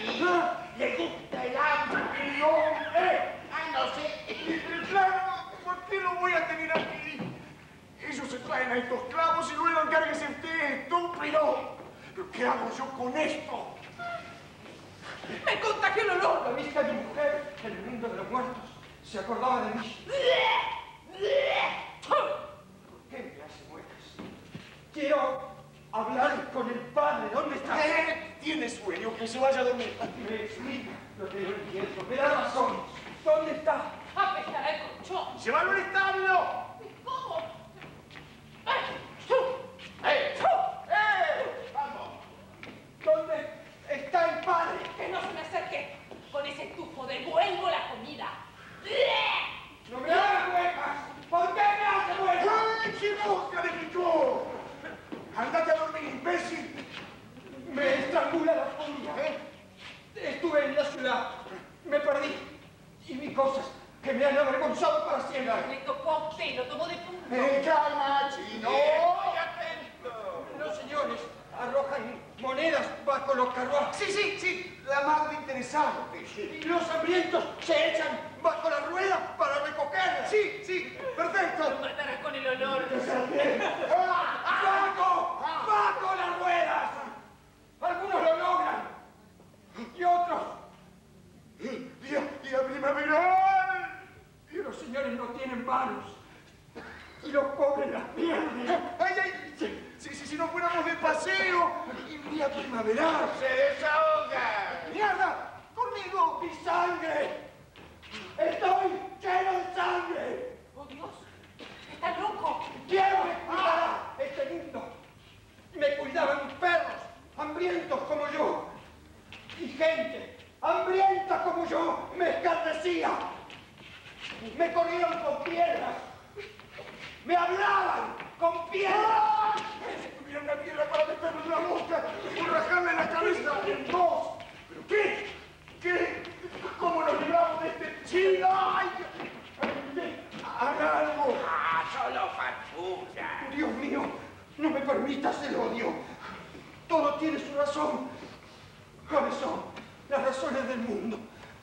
mí. Le gusta el hambre. ¡No! Ay, no sé. Claro, ¿por qué lo voy a tener aquí? Ellos se traen a estos clavos y luego encárguese usted, estúpido. ¿Pero qué hago yo con esto? Me contagió el olor. La vista de mi mujer en el mundo de los muertos. Se acordaba de mí. ¿Por qué me hace muecas? Quiero hablar con el padre. ¿Dónde está? Tiene sueño, que se vaya a dormir. Me explica lo que yo entiendo. Me da razón. ¿Dónde está? Apestará el colchón. ¡Llévalo al establo! ¿Cómo? Vamos. ¿Dónde está el padre? Que no se me acerque. Con ese tufo devuelvo la comida. ¡No me hagas muecas! ¿Por qué me hace muecas? ¡Ay, qué boca le picó! ¡Andate a dormir, imbécil! Me estrangula la furia. Estuve en la ciudad. Me perdí. Y vi cosas que me han avergonzado para siempre. Le tocó a usted, lo tomó de punto. ¡Calma, chino! Muy atento. Los señores arrojan monedas bajo los carruajes. Sí, la madre interesante. Y los hambrientos se echan bajo las ruedas para recogerlas. Sí, perfecto. Lo matará con el olor. ¡Bajo las ruedas! Algunos lo logran y otros. Día primaveral. Y los señores no tienen manos y los pobres las pierden. Si no fuéramos de paseo, día primaveral. Se desahoga. ¡Mierda! ¡Conmigo! ¡Mi sangre! ¡Estoy lleno de sangre! ¡Oh, Dios! ¡Está loco! ¿Quién me cuidará este mundo? Me cuidaban perros hambrientos como yo y gente hambrienta como yo me escarnecía. Me corrieron con piedras. Me hablaban con piedras. Tuviera una piedra para meterle la boca y rajarle la cabeza en dos. ¿Pero qué? ¿Cómo nos libramos de este chino? ¡Ay! ¡Haga algo! Solo farfulla. Dios mío, no me permitas el odio. Todo tiene su razón. ¿Cuáles son las razones del mundo?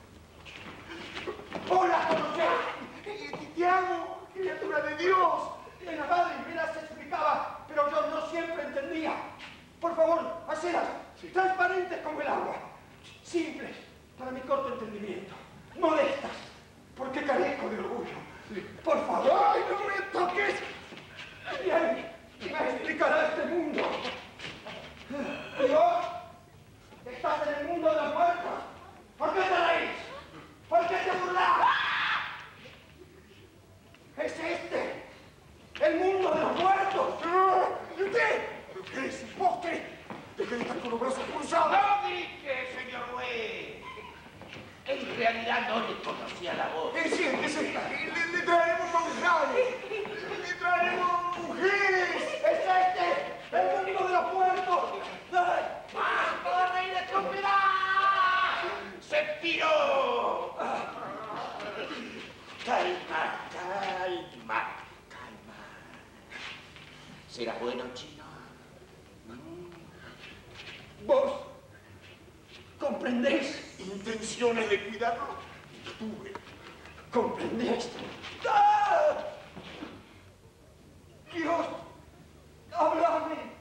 ¡Hola, conocé! ¡Te amo, criatura de Dios! La madre me las explicaba, pero yo no siempre entendía. Por favor, hacelas transparentes como el agua. Simples, para mi corto entendimiento. Modestas, porque carezco de orgullo. Por favor. ¡Ay, no me toques! Bien, me explicará este mundo. ¿Y vos? ¿Estás en el mundo de los muertos? ¿Por qué te reís? ¿Por qué te burlas? ¿Es este el mundo de los muertos? ¿Y usted? ¿Pero qué es? ¿Poste? Deje de estar con los brazos cruzados. No grite, señor juez. En realidad no le conocía la voz. Siéntese. Le traeremos manjares. Le traeremos mujeres. ¿Es este el mundo de los muertos? ¡Basta de reír, estúpida! ¡Se piró! Calma. ¿Será bueno, chino? ¿Vos comprendés? Intenciones de cuidarlo. Tuve. ¿Comprendés? ¡Ah! Dios, háblame.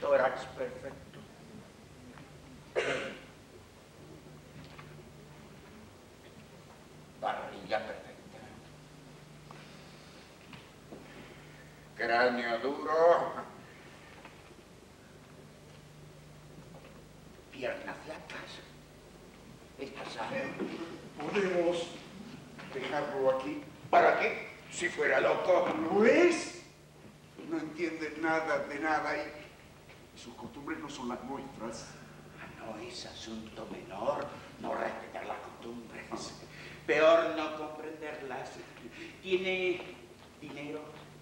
tórax perfecto. Barriga perfecta. Cráneo duro. Piernas flacas. Está sano. ¿Podemos dejarlo aquí? ¿Para qué? Si fuera loco. ¿Lo es? No entiende nada de nada y sus costumbres no son las nuestras. No es asunto menor no respetar las costumbres. Peor no comprenderlas. ¿Tiene dinero?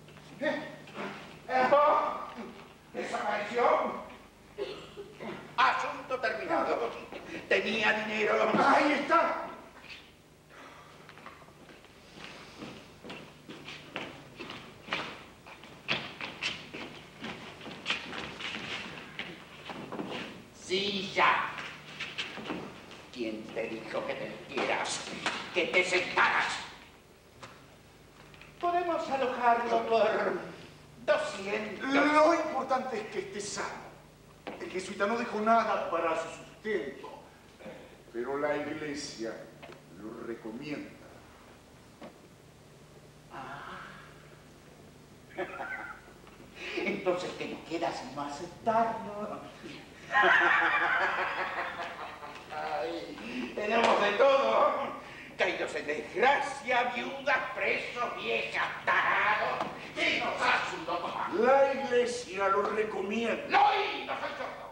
¿Desapareció? Asunto terminado. Tenía dinero. ¡Ahí está! Silla. ¿Quién te dijo que te metieras? Que te sentaras. Podemos alojarlo por 200. Lo importante es que esté sano. El jesuita no dejó nada para su sustento, pero la iglesia lo recomienda. Entonces, ¿qué nos queda sino aceptarlo? Ay, tenemos de todo. Caídos en desgracia, viudas, presos, viejas, tarados. ¿Quién nos hace un loco más? La iglesia lo recomienda. ¡No, y no soy sordo!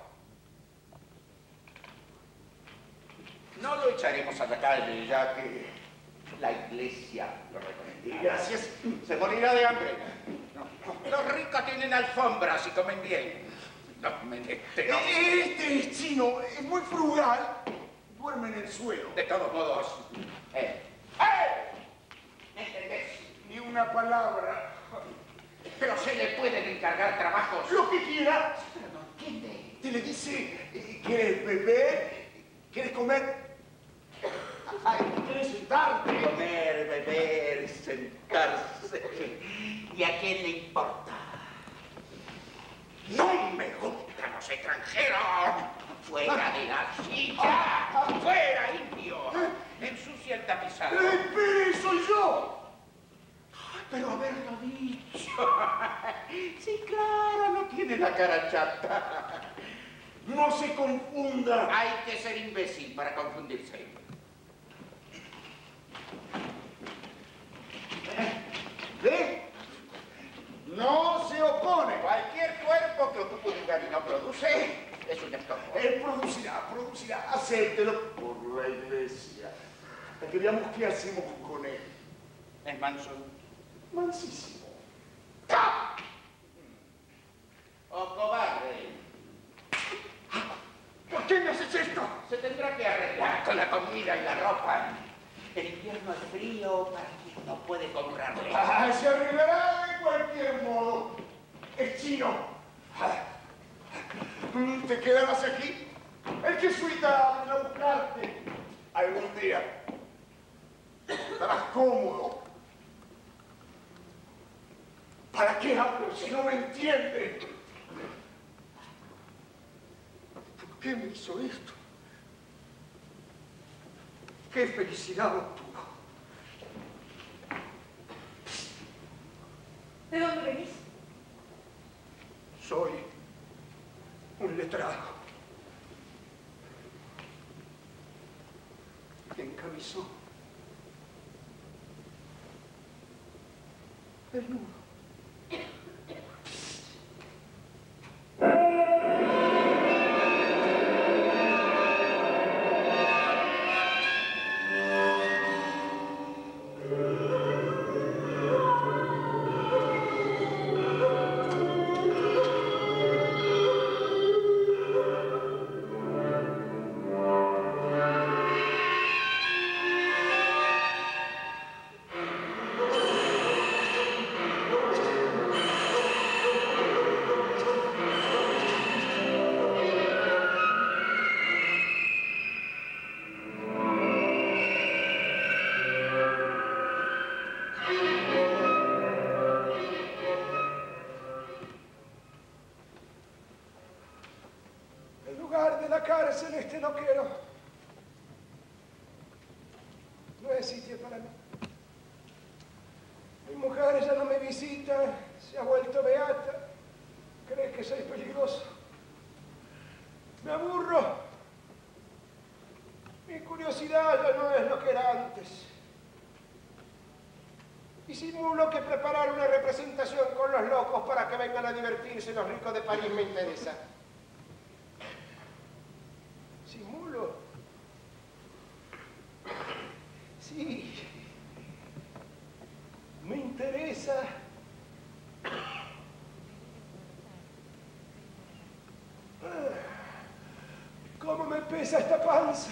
No lo echaremos a la calle, ya que la iglesia lo recomienda. Gracias. Se morirá de hambre. Los ricos tienen alfombras y comen bien. Los menesteres no. Este chino es muy frugal. Duerme en el suelo. De todos modos. ¿Me entendés? Ni una palabra. Pero se le pueden encargar trabajos. Lo que quiera. Pero no entiende. Te le dice, ¿quieres beber? ¿Quieres comer? Ay, ¿quieres sentarte? Comer, beber, sentarse. ¿Y a quién le importa? No me gustan los extranjeros. Fuera de la silla. Fuera, indio. Ensucia el tapizado. ¡Espere, soy yo! Pero haberlo dicho. Sí, claro, no tiene la cara chata. No se confunda. Hay que ser imbécil para confundirse. ¿Ve? No se opone. Cualquier cuerpo que ocupe un lugar y no produce es un estorbo. Él producirá, acéptelo por la iglesia. Hasta que veamos qué hacemos con él. Es manso. Mansísimo. ¡Ah! ¡Oh, cobarde! ¿Por qué me haces esto? Se tendrá que arreglar con la comida y la ropa. El invierno es frío para quien no puede comprarle. Se arreglará de cualquier modo. Es chino. ¿Te quedarás aquí? El jesuita vendrá a buscarte algún día. Estarás cómodo. ¿Para qué hablo si no me entiende? ¿Por qué me hizo esto? ¡Qué felicidad obtuvo! ¿De dónde venís? Soy un letrado. Encamisón. Desnudo. Celeste, no quiero. No es sitio para mí. Mi mujer ya no me visita, se ha vuelto beata. Cree que soy peligroso. Me aburro. Mi curiosidad ya no es lo que era antes. Y simulo que preparar una representación con los locos para que vengan a divertirse los ricos de París me interesa. Simulo. Sí. Me interesa. ¿Cómo me pesa esta panza?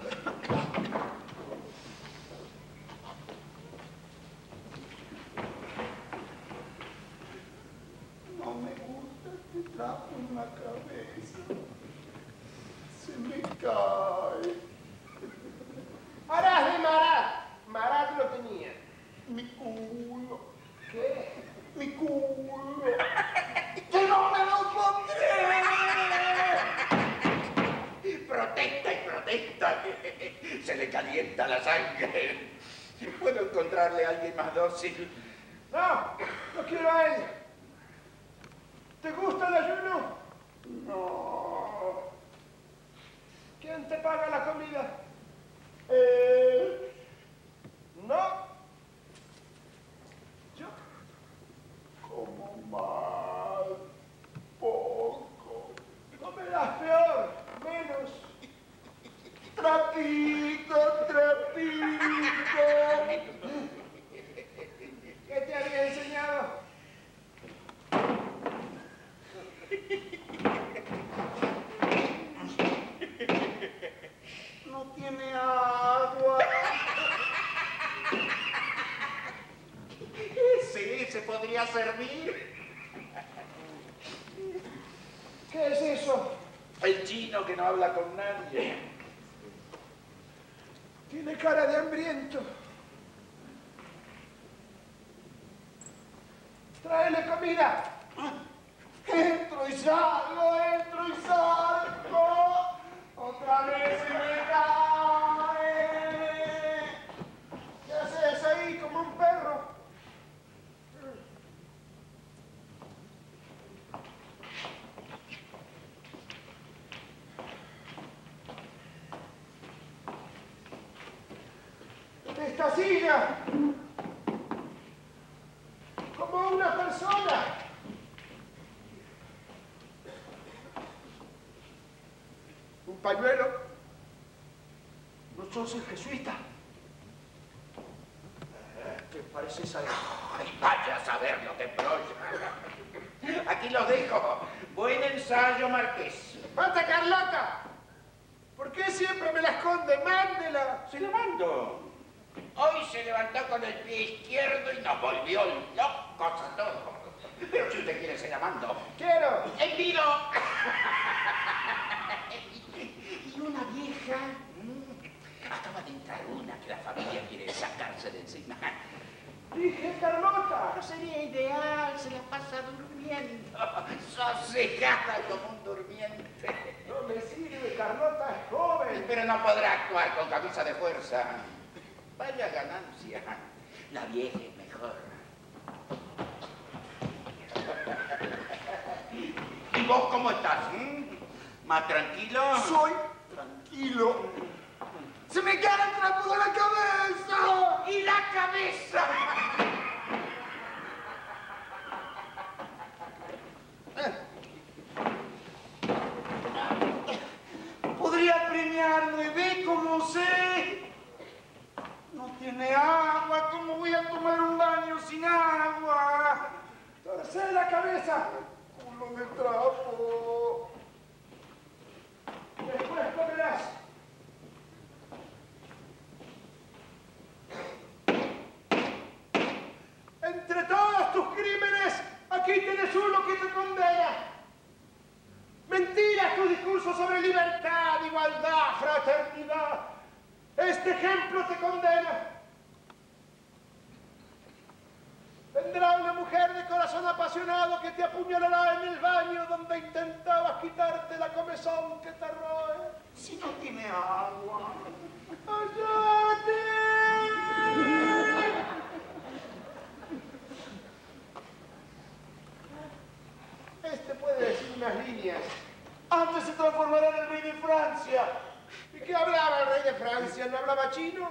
No me gusta este trapo en la cabeza. Se me cae. Harás de Marat. Marat lo tenía. Mi culo. ¿Qué? Mi culo. ¡Que no me lo pondré! Protesta y protesta. Se le calienta la sangre. ¿Puedo encontrarle a alguien más dócil? No, no quiero a él. ¿Te gusta el ayuno? No. ¿Quién te paga la comida? No. Yo. Como mal. Poco. Comerás peor. Menos. Trapito, trapito. ¿Qué te había enseñado? No tiene agua. Sí, se podría servir. ¿Qué es eso? El chino que no habla con nadie. Tiene cara de hambriento. Tráele comida. Entro y salgo, entro y salgo. Otra vez se me cae. ¿Qué haces ahí como un perro? Esta silla, como una persona. Un pañuelo. ¿No sos el jesuita? ¿Te pareces a él? Ay, vaya a saber lo que proya. Aquí lo dejo. Buen ensayo, Marqués. ¡Basta, Carlota! ¿Por qué siempre me la esconde? ¡Mándela! Se la mando. Hoy se levantó con el pie izquierdo y nos volvió locos a todos. Pero si usted quiere, se la mando. ¡Quiero! ¡El vino! Y una vieja. Acaba de entrar una que la familia quiere sacarse de encima. Dije, Carlota. No sería ideal, se la pasa durmiendo. Sosegada como un durmiente. No me sirve, Carlota es joven. Pero no podrá actuar con camisa de fuerza. Vaya ganancia. La vieja es mejor. ¿Y vos cómo estás? ¿Más tranquilo? Soy tranquilo. ¡Se me cae el trapo de la cabeza! ¡Y la cabeza! Podría premiarme, ve cómo sé. No tiene agua, ¿cómo voy a tomar un baño sin agua? Torce la cabeza. Culo de trapo. Después comerás. Entre todos tus crímenes, aquí tienes uno que te condena. Mentiras, tu discurso sobre libertad, igualdad, fraternidad. Este ejemplo te condena. Vendrá una mujer de corazón apasionado que te apuñalará en el baño donde intentabas quitarte la comezón que te roe. Si no tiene agua. ¡Cállate! Este puede decir unas líneas. Antes se transformará en el rey de Francia. ¿Y qué hablaba el rey de Francia? ¿No hablaba chino?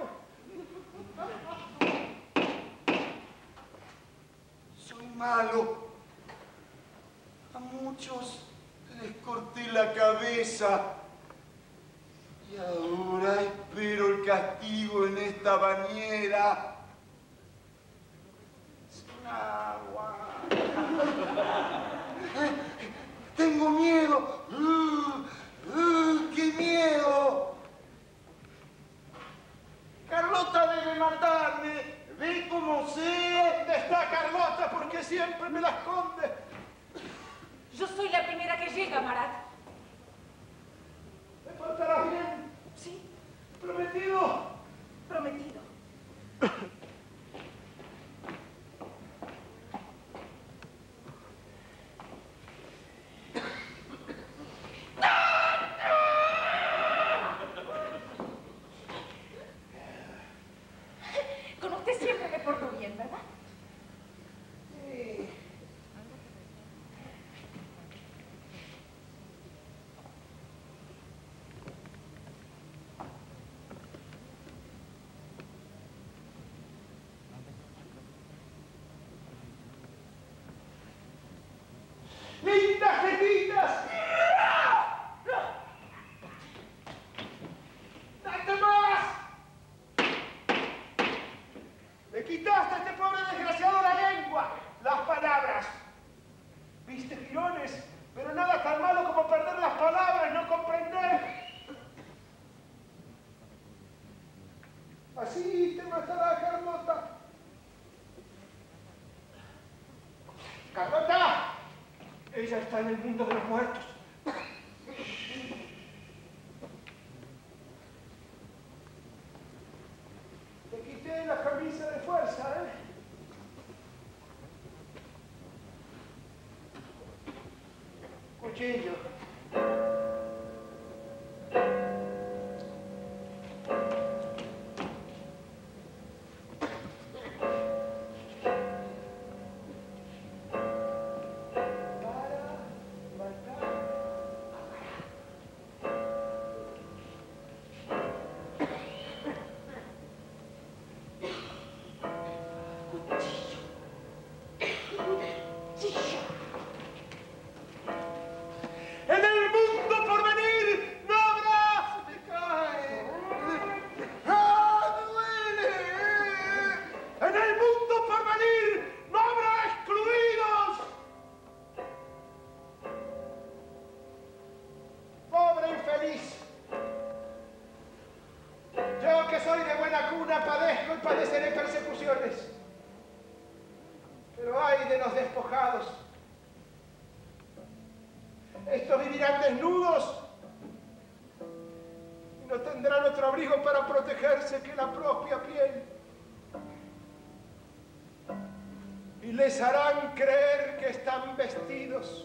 Soy malo. A muchos les corté la cabeza. Y ahora espero el castigo en esta bañera. Sin agua. Tengo miedo. ¡Qué miedo! Carlota debe matarme. Ve cómo sé. ¿Dónde está Carlota? Porque siempre me la esconde. Yo soy la primera que llega, Marat. ¿Me faltarás bien? Sí, ¿Prometido? prometido. Con usted siempre me porto bien, ¿verdad? Sí. ¡Lindas jetitas! ¡Date más! Le quitaste a este pobre desgraciado la lengua, las palabras. Viste girones, pero nada tan malo como perder las palabras, no comprender. Así te matará Carlota. ¡Carlota! Ella está en el mundo de los muertos. Te quité la camisa de fuerza, ¿eh? Cuchillo. En el mundo por venir no habrá... Se me cae. ¡Ah, duele! En el mundo por venir no habrá excluidos. Pobre infeliz. Yo que soy de buena cuna padezco y padeceré persecuciones. Pero ay de los despojados. Estos vivirán desnudos y no tendrán otro abrigo para protegerse que la propia piel. Y les harán creer que están vestidos.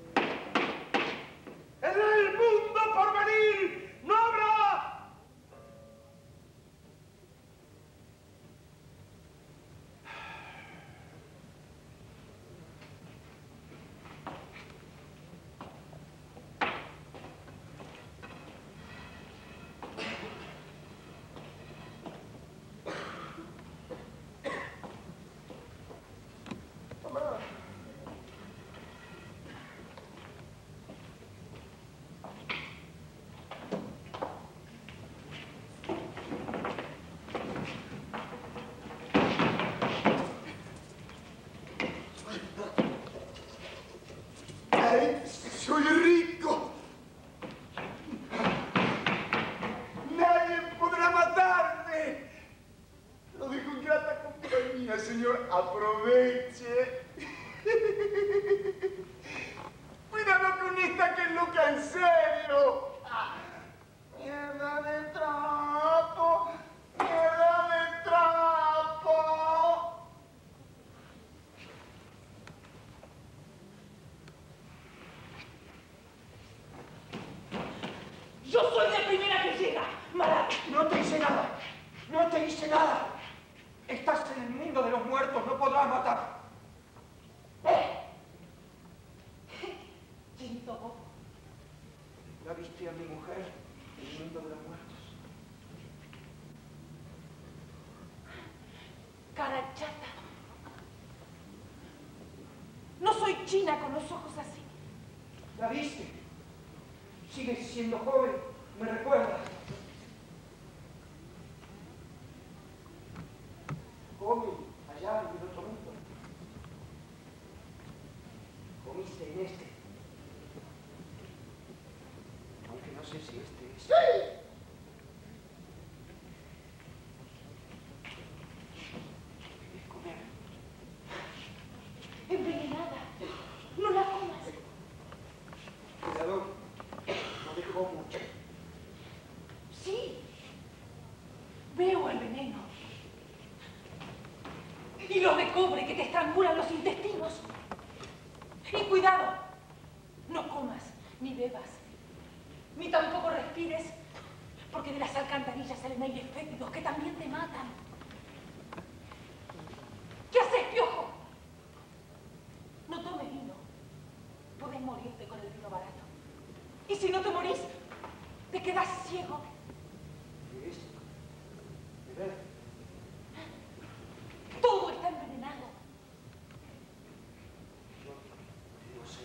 En el mundo por venir no habrá... Soy rico. Nadie podrá matarme. Lo dijo en grata compañía, señor. Aproveche. Cuidado con esta que es loca en serio. Mierda de trapo. Mierda de trapo. te hice nada. Estás en el mundo de los muertos, no podrás matar. Chinito Bobo. ¿La viste a mi mujer en el mundo de los muertos? Cara chata. No soy china con los ojos así. ¿La viste? Sigues siendo joven, me recuerdas. Joven, allá en el otro mundo. Comiste en este. Aunque no sé si este es. ¡Sí! ¿Quieres comer? Envenenada. No la comas. Cuidado, no dejó mucho. Sí. Veo el veneno. Y los de cobre que te estrangulan los intestinos. Y cuidado. No comas, ni bebas, ni tampoco respires, porque de las alcantarillas salen aires fétidos que también te matan. ¿Qué haces, piojo? No tomes vino. Podés morirte con el vino barato. Y si no te morís, te quedas ciego. ¿Qué es? ¿De ver? Todo está envenenado. No sé.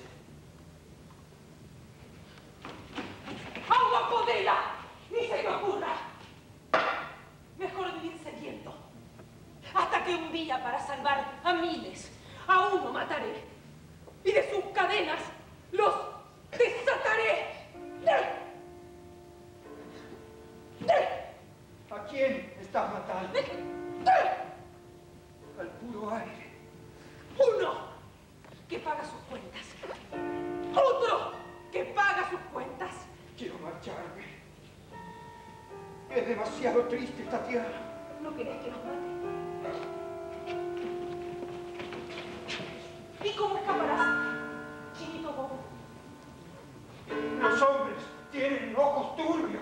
¡Agua podela! ¡Ni se me ocurra! Mejor vivir sediento. Hasta que un día, para salvar a miles, a uno mataré. Y de sus cadenas los desataré. ¿A quién estás matando? Al puro aire. Uno que paga sus cuentas. Otro que paga sus cuentas. Quiero marcharme. Es demasiado triste esta tierra. ¿No querés que nos mate? ¿Y cómo escaparás, chinito bobo? Los hombres tienen ojos turbios.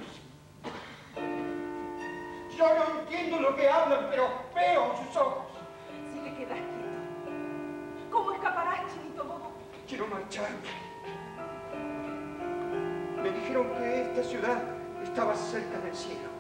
Yo no entiendo lo que hablan, pero veo sus ojos. Si te quedas quieto, ¿cómo escaparás, chinito bobo? Quiero marcharme. Me dijeron que esta ciudad estaba cerca del cielo.